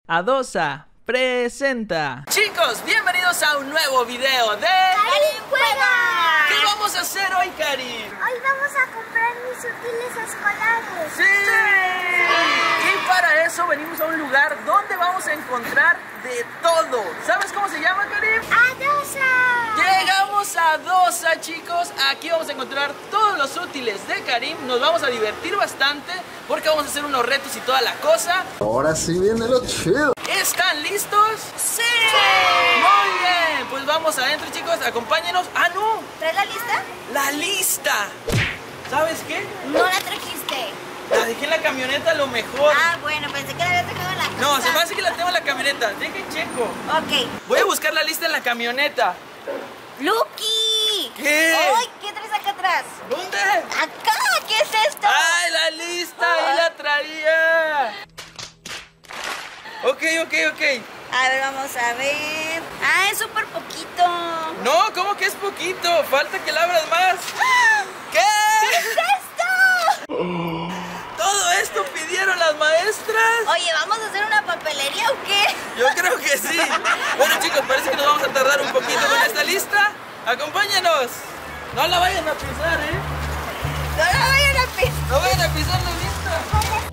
Adosa presenta. Chicos, bienvenidos a un nuevo video de ¡Karim juega! ¿Qué vamos a hacer hoy, Karim? Hoy vamos a comprar mis útiles escolares. ¡Sí! Y para eso venimos a un lugar donde vamos a encontrar de todo. ¿Sabes cómo se llama, Karim? ¡Adosa! Llegamos a Adosa, chicos. Aquí vamos a encontrar todos los útiles de Karim. Nos vamos a divertir bastante porque vamos a hacer unos retos y toda la cosa. Ahora sí viene lo chido. ¿Están listos? ¡Sí! Muy bien, pues vamos adentro, chicos, acompáñenos. ¡Ah, no! ¿Traes la lista? ¡La lista! ¿Sabes qué? No la trajiste. La dejé en la camioneta a lo mejor. Ah, bueno, pensé que la habías dejado en la casa. No, se me hace que la tengo en la camioneta. Dejen checo. Ok. Voy a buscar la lista en la camioneta. ¡Lucky! ¿Qué? ¡Ay! ¿Qué traes acá atrás? ¿Dónde? ¡Acá! ¿Qué es esto? ¡Ay, la lista! ¡Ahí la traía! Ok. A ver, vamos a ver. Ah, es súper poquito. No, ¿cómo que es poquito? Falta que la abras más. ¿Qué? ¿Qué es esto? ¿Todo esto pidieron las maestras? Oye, ¿vamos a hacer una papelería o qué? Yo creo que sí. Bueno, chicos, parece que nos vamos a tardar un poquito con esta lista. Acompáñanos. No la vayan a pisar, ¿eh? No la vayan a pisar. No vayan a pisar la lista.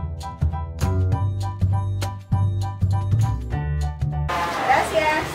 Gracias.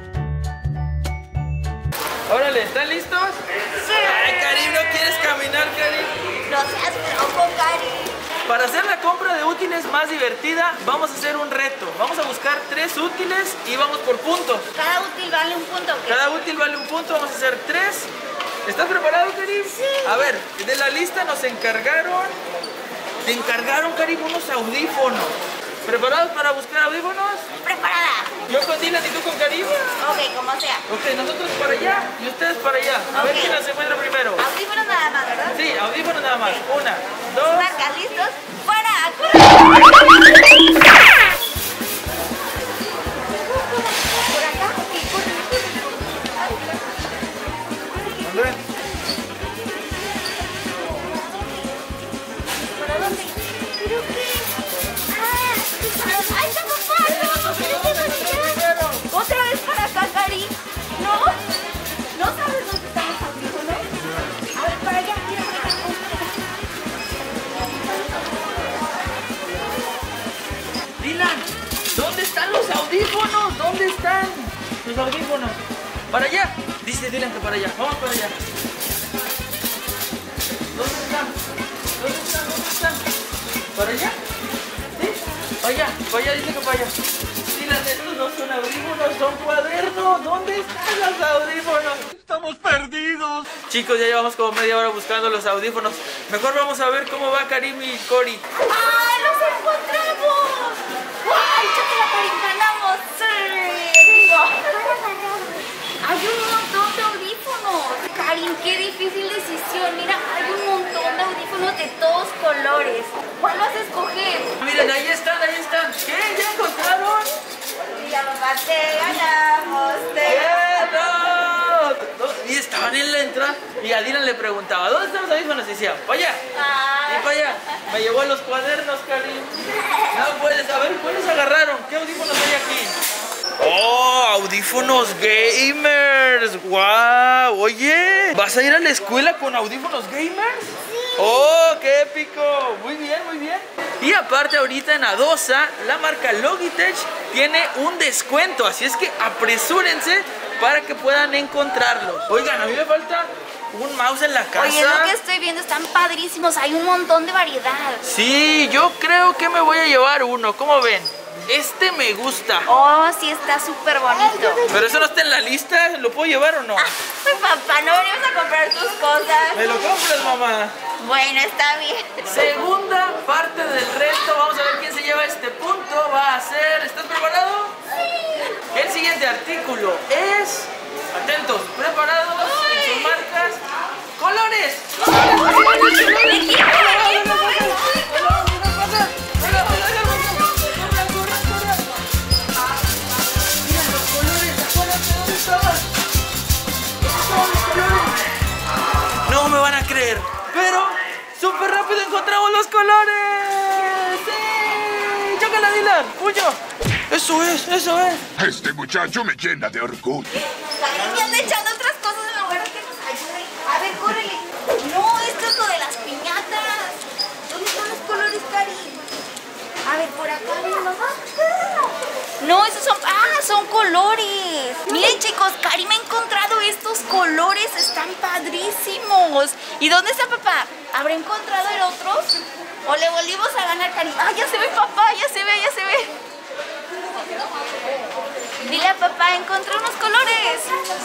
Órale, ¿están listos? Sí. Ay, Karim, ¿no quieres caminar, Karim? No seas loco, Cari. Para hacer la compra de útiles más divertida, vamos a hacer un reto. Vamos a buscar 3 útiles y vamos por puntos. Cada útil vale un punto, ¿o qué? Cada útil vale un punto, vamos a hacer 3. ¿Estás preparado, Karim? Sí. A ver, de la lista nos encargaron... Te encargaron, Karim, unos audífonos. ¿Preparados para buscar audífonos? Preparada. Yo con Dylan y tú con Karim. Ok, como sea. Ok, nosotros para allá y ustedes para allá. A ver Ok. quién las encuentra primero. Audífonos nada más, ¿verdad? Sí, audífonos nada más. 1, 2. Marcas, ¿listos? ¡Fuera! ¡Corre! ¿Por acá? Ok, corre. ¿Para dónde? ¿Pero qué? ¡Ah! ¡Ay, está papá! ¿Otra vez para acá, Cari? ¿No? ¿No sabes dónde están los audífonos? A ver, para allá, mira, para acá. Dylan, ¿dónde están los audífonos? ¿Dónde están los audífonos? Para allá. Dice Dylan que para allá. Vamos para allá. ¿Dónde están? ¿Dónde están? ¿Para allá? ¿Sí? Para allá, dice que para allá. Dylan, estos no son audífonos, son cuadernos. ¿Dónde están los audífonos? Estamos perdidos. Chicos, ya llevamos como media hora buscando los audífonos. Mejor vamos a ver cómo va Karim y Cory. ¡Ah, los encontramos! ¡Ay, chócala, Cari! ¡Ganamos! ¡Sí! Hay un montón de audífonos. Karin, qué difícil decisión. Mira, hay un montón de audífonos de todos colores. ¿Cuál vas a escoger? Miren, ahí están. ¿Qué? ¿Ya encontraron? Ya lo pasé, ganamos. ¿Qué? No. Y estaban en la entrada y a Dylan le preguntaba, ¿dónde están los audífonos? Y decía, para allá. Y para allá. Me llevó los cuadernos, Karim. No puedes saber cuáles agarraron. ¿Qué audífonos hay aquí? ¡Oh! ¡Audífonos gamers! ¡Wow! Oye, ¿vas a ir a la escuela con audífonos gamers? Sí. ¡Oh! ¡Qué épico! Muy bien. Y aparte ahorita en Adosa, la marca Logitech tiene un descuento. Así es que apresúrense para que puedan encontrarlos. Oigan, a mí me falta un mouse en la casa. Oye, lo que estoy viendo están padrísimos. Hay un montón de variedad. Sí, yo creo que me voy a llevar uno. ¿Cómo ven? Este me gusta. Oh, sí, está súper bonito. Pero eso no está en la lista. ¿Lo puedo llevar o no? Ay, papá, no venimos a comprar tus cosas. ¿Me lo compras, mamá? Bueno, está bien. Segunda parte del reto. Vamos a ver quién se lleva este punto. Va a ser... ¿Estás preparado? Sí. El siguiente artículo es... Atentos, preparados. En sus marcas. ¡Colores! No me van a creer, pero súper rápido encontramos los colores. ¡Sí! ¡Chócala, Dylan! ¡Puyo! Eso es, eso es. Este muchacho me llena de orgullo. Karim ya anda echando otras cosas en lugar de que nos ayude. A ver, córrele. No, esto es lo de las piñatas. ¿Dónde están los colores, Karim? A ver, por acá, mamá. No, esos son... ¡Ah, son colores! Miren, chicos, Karim ha encontrado estos colores. Están padrísimos. ¿Y dónde está papá? ¿Habrá encontrado el otro? ¿O le volvimos a ganar, Karim? ¡Ah, ya se ve, papá! ¡Ya se ve, ya se ve! Dile a papá, encontré unos colores.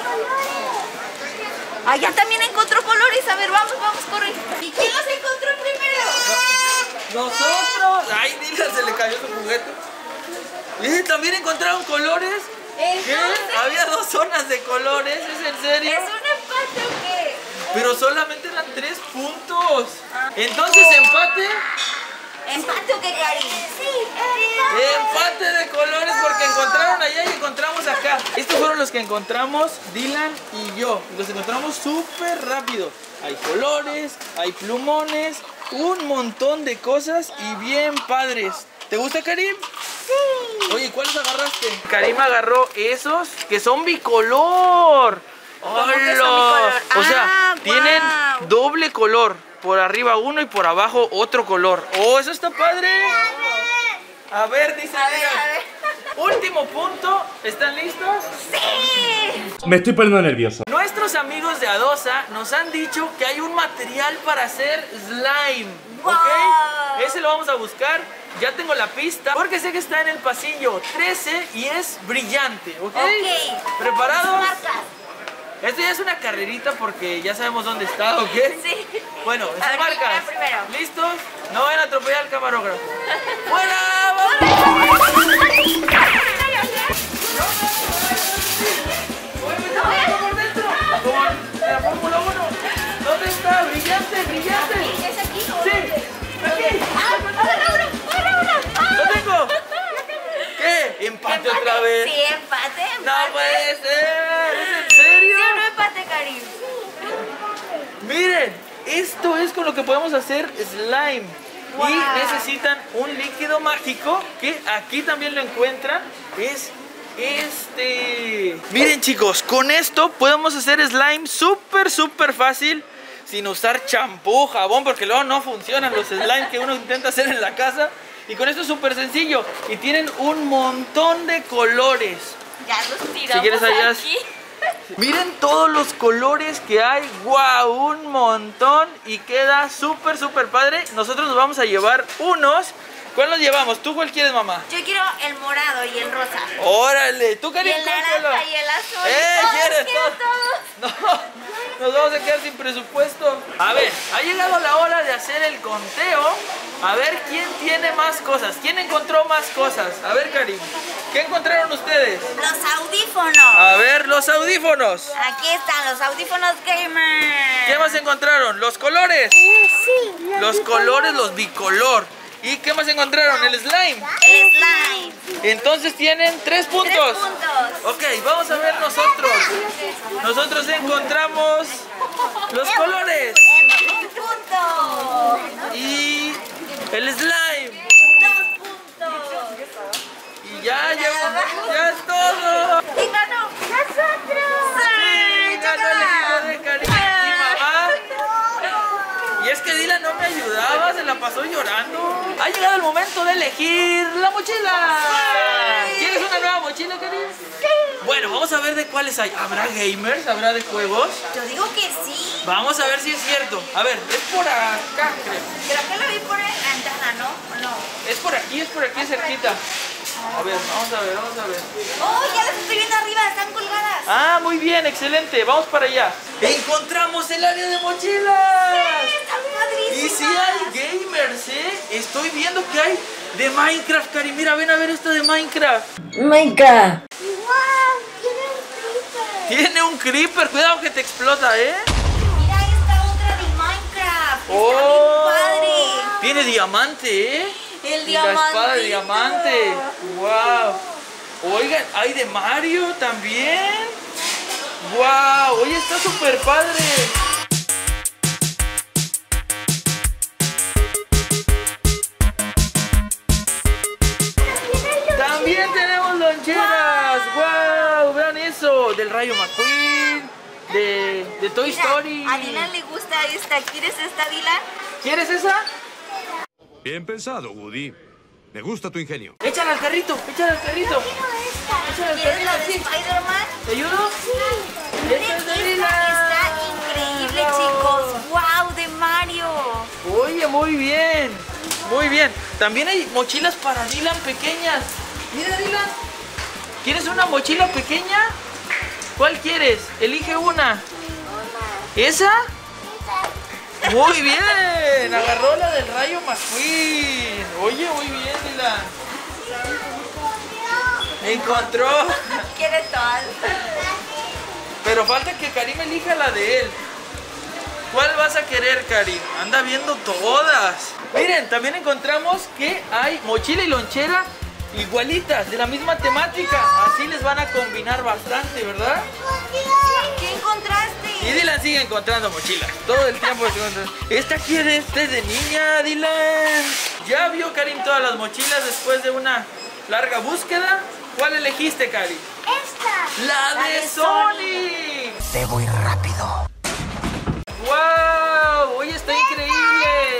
Allá también encontró colores. A ver, vamos, vamos, corre. ¿Y quién los encontró primero? ¡Nosotros! ¡Ay, Dylan, se le cayó su juguete! ¿Y también encontraron colores? ¿Qué? Entonces, Había 2 zonas de colores, ¿es en serio? ¿es un empate o qué? Pero solamente eran 3 puntos. Entonces, ¿empate? ¿Empate o qué, Karim? Sí, Empate de colores porque encontraron allá y encontramos acá. Estos fueron los que encontramos Dylan y yo. Los encontramos súper rápido. Hay colores, hay plumones, un montón de cosas y bien padres. ¿Te gusta, Karim? Sí. Oye, ¿cuáles agarraste? Karim agarró esos que son bicolor. ¿Cómo que son ¡Hola! bicolor? O sea, Ah, tienen guau. doble color. Por arriba uno y por abajo otro color. ¡Oh, eso está padre! A ver, dice A ver, Dylan. a ver. Último punto. ¿Están listos? ¡Sí! Me estoy poniendo nervioso. Nuestros amigos de Adosa nos han dicho que hay un material para hacer slime. ¿Ok? Wow. Ese lo vamos a buscar. Ya tengo la pista porque sé que está en el pasillo 13 y es brillante. ¿Ok? Ok. ¿Preparados? Marcas. Esto ya es una carrerita porque ya sabemos dónde está, ¿ok? Sí. Bueno, A esas ver, marcas. primero. ¿Listos? No vayan a atropellar al camarógrafo. ¡Fuera! ¡Vamos! ¡Por dentro! Con la Fórmula 1. ¿Dónde está? ¡Brillante, brillante! ¿Es aquí? ¡Sí! ¡Aquí! ¡Agarra uno! ¡Lo tengo! ¿Qué? ¿Empate otra vez? Sí, empate, empate. ¡No puede ser! ¿Es en serio? ¿Sí o no empate, Karim? Miren, esto es con lo que podemos hacer slime. Wow. Y necesitan un líquido mágico que aquí también lo encuentran. Es este. Miren, chicos, con esto podemos hacer slime súper fácil. Sin usar champú, jabón, porque luego no funcionan los slime que uno intenta hacer en la casa. Y con esto es súper sencillo. Y tienen un montón de colores. Ya los tiramos Si quieres allá. aquí. Miren todos los colores que hay. ¡Wow! Un montón. Y queda súper padre. Nosotros nos vamos a llevar unos. ¿Cuál nos llevamos? ¿Tú cuál quieres, mamá? Yo quiero el morado y el rosa. ¡Órale! ¿Tú, Y Karim, el cuál naranja color? y el azul. ¿Quieres quiero todos? todos. No, nos vamos a quedar sin presupuesto. A ver, ha llegado la hora de hacer el conteo. A ver quién tiene más cosas. ¿Quién encontró más cosas? A ver, Karim, ¿qué encontraron ustedes? Los audífonos. A ver, los audífonos. Aquí están los audífonos gamer. ¿Qué más encontraron? Los colores. Sí. Los colores, los bicolor. ¿Y qué más encontraron? El slime. El slime. Entonces tienen 3 puntos. 3 puntos. Ok, vamos a ver nosotros. Nosotros encontramos los colores Un punto. y el slime. 2 puntos. Y ya es todo. ¿Quién ganó? Nosotros. Sí, ganó el equipo de Karim y mamá. Y es que Dylan no me ayudaba, se la pasó llorando. Ha llegado el momento de elegir la mochila. ¿Quieres una nueva mochila, Karim? Sí. Bueno, vamos a ver de cuáles hay. ¿Habrá gamers? ¿Habrá de juegos? Yo digo que sí. Vamos a ver si es cierto. A ver, es por acá, creo. Creo que lo vi por la ventana, ¿no? ¿O no? Es por aquí cerquita. A ver, vamos a ver. Oh, ya las estoy viendo arriba, están colgadas. Ah, muy bien, excelente. Vamos para allá. ¡Encontramos el área de mochilas! Están padrísimas. Y si hay gamers, ¿eh? Estoy viendo que hay de Minecraft, Karim. Mira, ven a ver esta de Minecraft. Minecraft. Wow, tiene un creeper. Tiene un creeper. Cuidado que te explota, ¿eh? Mira esta otra de Minecraft. Oh, Está bien padre. tiene diamante, ¿eh? El Y la espada de diamantito. diamante. ¡Wow! Oigan, hay de Mario también. ¡Wow! Oye, está súper padre. También tenemos eso, del Rayo McQueen, de Toy Story. A Dylan le gusta esta. ¿Quieres esta, Dylan? ¿Quieres esa? Bien pensado, Woody. Me gusta tu ingenio. Échala al carrito, échala al carrito. Échala al ¿Quieres la de carrito, sí. Spider-Man? ¿Te ayudo? Miren, Esta es de esta Dylan. está increíble, chicos. ¡Wow! De Mario. Oye, muy bien. Muy bien. También hay mochilas para Dylan pequeñas. Mira, Dylan. ¿Quieres una mochila pequeña? ¿Cuál quieres? Elige una. ¿Esa? Muy bien. Agarró la del Rayo McQueen. Oye, muy bien, Dylan. Encontró. ¿Quieres todas? Pero falta que Karim elija la de él. ¿Cuál vas a querer, Karim? Anda viendo todas. Miren, también encontramos que hay mochila y lonchera igualitas, de la misma temática. Así les van a combinar bastante, ¿verdad? ¿Qué encontraste? Y Dylan sigue encontrando mochilas. Todo el tiempo se encuentra. ¿Esta quiere? Esta es de niña, Dylan. Ya vio Karim todas las mochilas después de una larga búsqueda. ¿Cuál elegiste, Karim? Esta. La de Sonic. Debo ir rápido. ¡Wow! ¡Oye, está increíble!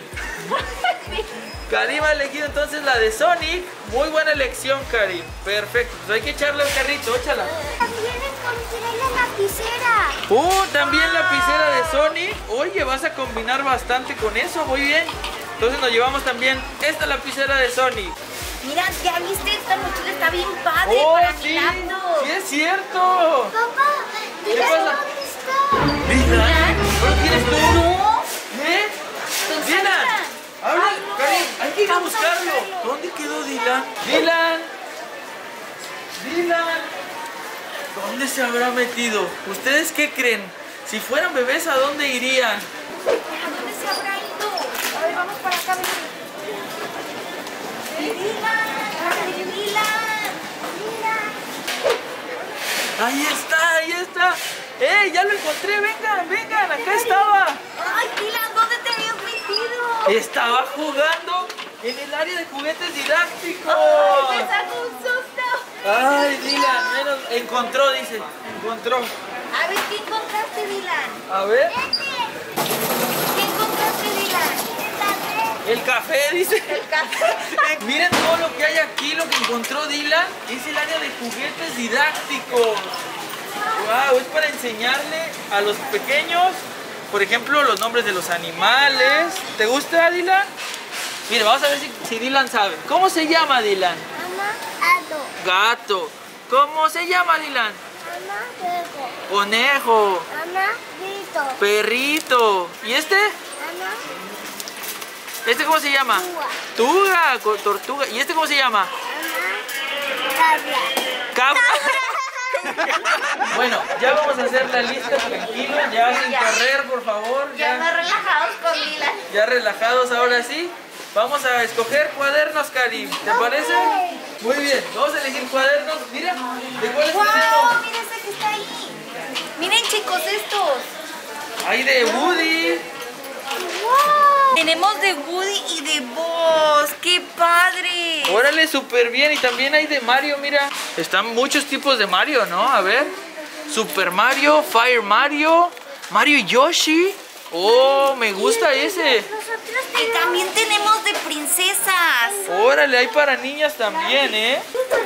Karim ha elegido entonces la de Sonic. Muy buena elección, Karim. Perfecto. Pues hay que echarle al carrito, échala. También encontré la lapicera. También lapicera de Sonic. Oye, vas a combinar bastante con eso. Muy bien. Entonces nos llevamos también esta lapicera de Sonic. Mira, ¿ya viste? Esta mochila está bien padre ¡Oh, para sí! mi laptop. ¡Sí es cierto! Papá, ¿Qué pasa? ¿dónde está? ¿Dylan? ¿No lo quieres tú? No. ¿Eh? Pues ¡Dylan! Dylan. ¡Habla! Ay, no. Karim, hay que ir a Vamos a buscarlo. buscarlo. ¿Dónde quedó Dylan? ¡Dylan! ¡Dylan! ¿Dónde se habrá metido? ¿Ustedes qué creen? Si fueran bebés, ¿a dónde irían? ¿A dónde se habrá ido? A ver, vamos para acá. ¡Ahí está! ¡Ahí está! ¡Ya lo encontré! ¡Vengan, vengan! ¡Acá estaba! Ay, Dylan, ¿dónde te habías metido? Estaba jugando en el área de juguetes didácticos. Ay, me sacó un susto. ¡Ay, Dylan! Menos... Encontró, dice. Encontró. A ver, ¿qué encontraste, Dylan? A ver. ¿Qué encontraste, Dylan? El café, dice. El café. Miren todo lo que hay aquí, lo que encontró Dylan. Es el área de juguetes didácticos. Wow, es para enseñarle a los pequeños, por ejemplo, los nombres de los animales. ¿Te gusta, Dylan? Mire, vamos a ver si Dylan sabe. ¿Cómo se llama, Dylan? Gato. ¿Cómo se llama, Dylan? Conejo. Perrito. ¿Y este? ¿Este cómo se llama? Tuga. Tortuga. ¿Y este cómo se llama? Cabra. Bueno, ya vamos a hacer la lista tranquilos, ya sin correr, por favor. Ya más relajados con Dylan. Ya relajados, ahora sí. Vamos a escoger cuadernos, Karim. ¿Te parece? Muy bien, vamos a elegir cuadernos. Mira, ¿de cuáles ¡Wow! tenemos? Mira ese que está ahí. Miren, chicos, estos. Hay de Woody. ¡Wow! Tenemos de Woody y de Buzz. ¡Qué padre! Órale, súper bien. Y también hay de Mario, mira. Están muchos tipos de Mario, ¿no? A ver. Super Mario, Fire Mario, Mario y Yoshi. Oh, me gusta ese. Y también tenemos de princesas. Órale, hay para niñas también, ¿eh?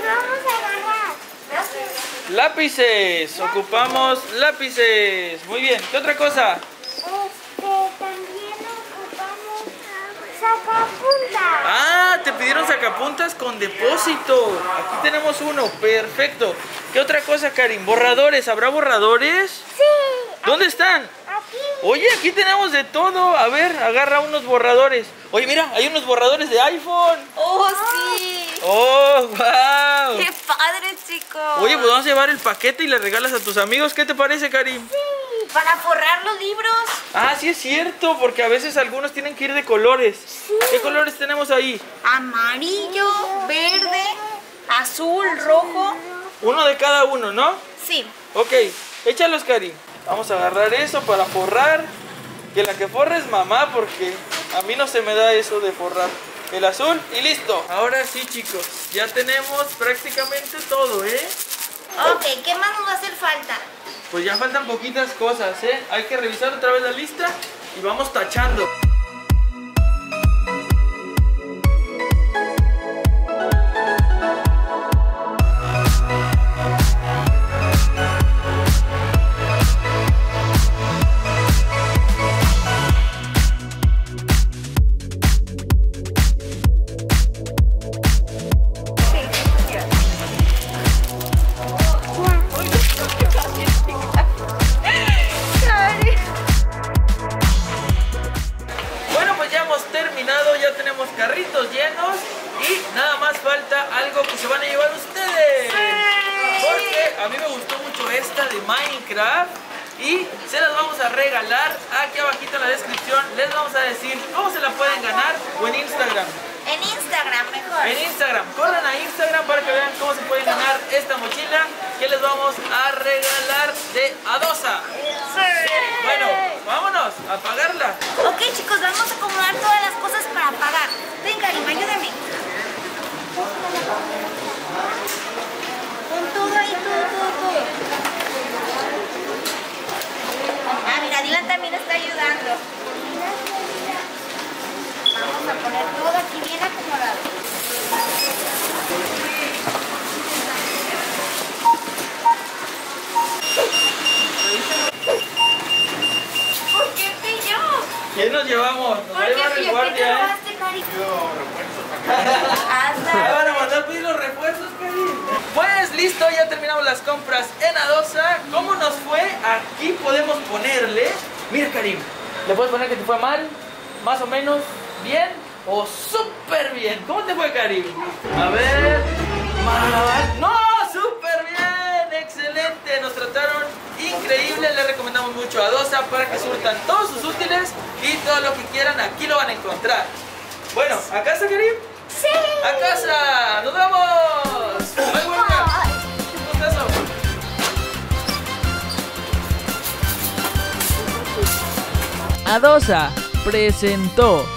Lápices. Ocupamos lápices. Muy bien. ¿Qué otra cosa? También ocupamos sacapuntas. Ah, te pidieron sacapuntas con depósito. Aquí tenemos uno. Perfecto. ¿Qué otra cosa, Karim? ¿Borradores? ¿Habrá borradores? Sí. ¿Dónde están? Aquí. Oye, aquí tenemos de todo. A ver, agarra unos borradores. Oye, mira, hay unos borradores de iPhone. ¡Oh, sí! ¡Oh, wow! ¡Qué padre, chicos! Oye, pues vamos a llevar el paquete y le regalas a tus amigos. ¿Qué te parece, Karim? Sí. Para forrar los libros. Ah, sí es cierto, porque a veces algunos tienen que ir de colores. ¿Qué colores tenemos ahí? Amarillo, verde, azul, rojo. Uno de cada uno, ¿no? Sí. Ok, échalos, Karim. Vamos a agarrar eso para forrar. Que la que forre es mamá, porque a mí no se me da eso de forrar. El azul y listo. Ahora sí, chicos, ya tenemos prácticamente todo, ¿eh? Ok, ¿qué más nos va a hacer falta? Pues ya faltan poquitas cosas, ¿eh? Hay que revisar otra vez la lista y vamos tachando. Carritos llenos y nada más falta algo que se van a llevar ustedes. Porque a mí me gustó mucho esta de Minecraft y se las vamos a regalar. Aquí abajito en la descripción les vamos a decir cómo se la pueden ganar o en Instagram. En Instagram mejor. En Instagram, corran a Instagram para que vean cómo se pueden ganar esta mochila que les vamos a regalar de Adosa. Bueno, vámonos a pagarla. Ok chicos, vamos a acomodar todas las cosas para pagar. Ven Karim, ayúdame. Con todo ahí, todo. Ah, mira, Dylan también está ayudando. Vamos a poner todo aquí bien acomodado. ¿Por qué fui yo? ¿Quién nos llevamos? Nos va a llevar el guardia, ¿Qué te robaste, Karim? Ahí van a mandar pedir los refuerzos, Karim. Pues listo, ya terminamos las compras en Adosa. ¿Cómo nos fue? Aquí podemos ponerle. Mira, Karim, le puedes poner que te fue mal, más o menos, bien o súper bien. ¿Cómo te fue, Karim? A ver. Mal. ¡No! ¡Súper bien! ¡Excelente! Nos trataron increíble. Les recomendamos mucho a Adosa para que surtan todos sus útiles y todo lo que quieran. Aquí lo van a encontrar. Bueno, ¿a casa, Karim? Sí. ¡A casa! ¡Nos vamos! ¡Muy buena! Un gustazo. Adosa presentó